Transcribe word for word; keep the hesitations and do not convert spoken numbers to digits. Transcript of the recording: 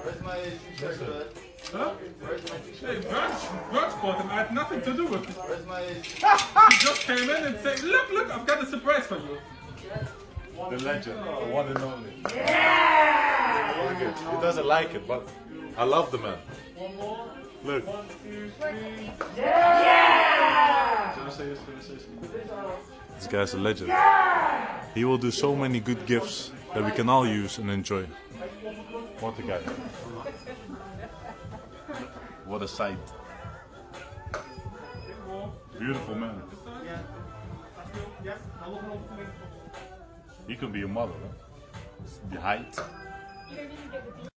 Where's my t-shirt, bud? Huh? Where's my t-shirt? Hey, Birch, Birch bought him. I had nothing to do with it. Where's my... He just came in and said, look, look, I've got a surprise for you. The legend, the one and only. Yeah! Look at, he doesn't like it, but I love the man. Look. Yeah! This guy's a legend. He will do so many good gifts that we can all use and enjoy. What a guy. What a sight. Beautiful man. He could be a model, huh? The height.